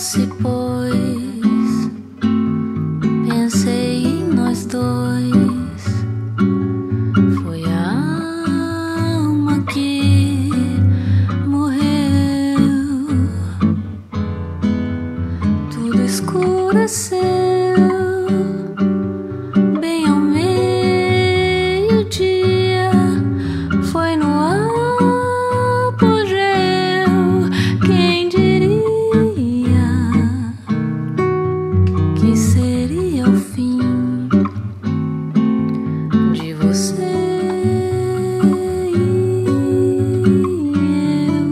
se pôs, pensei em nós dois. Foi a alma que morreu. Tudo escureceu bem ao meio-dia. Foi no apogeu. Quem diria que seria o fim de você e eu?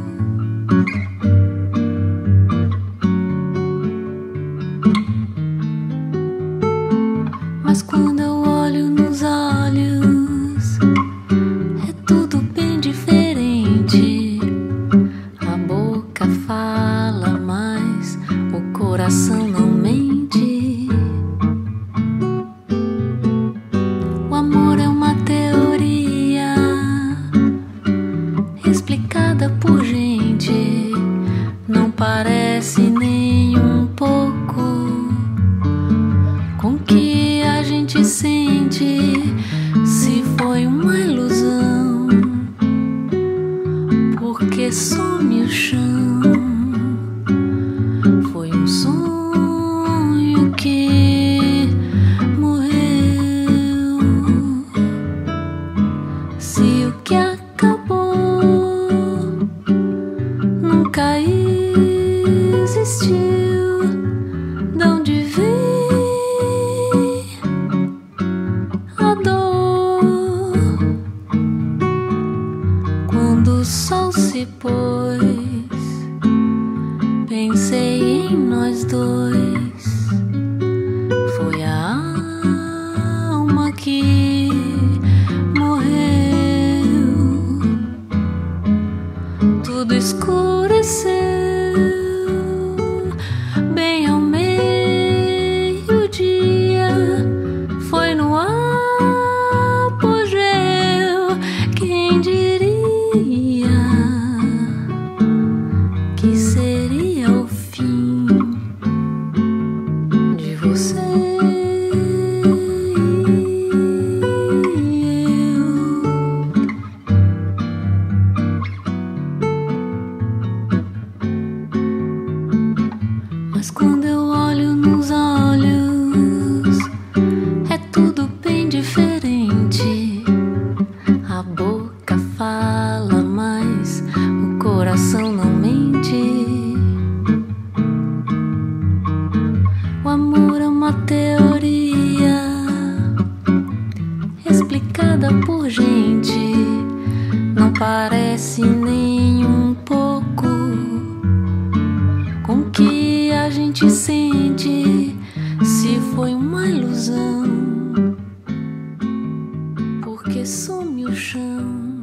Mas quando eu olho nos olhos, é tudo bem diferente. A boca fala, mas o coração não mente. O amor é uma teoria explicada por gente. Não parece nem um pouco com o que a gente sente. Se foi uma ilusão, porque some o chão. Foi um sonho que morreu. Se o que acabou nunca existiu, de onde vem a dor? Quando o sol se pôs, pensei em nós dois. Foi a alma que morreu. Tudo escureceu bem ao meio-dia. Foi no apogeu. Quem diria que seria o fim de você e eu? Mas quando eu olho nos olhos, é tudo bem diferente. A boca fala, mas o coração não mente. O amor é uma teoria explicada por gente. Não parece nem um pouco com o que a gente sente. Se foi uma ilusão, porque some o chão.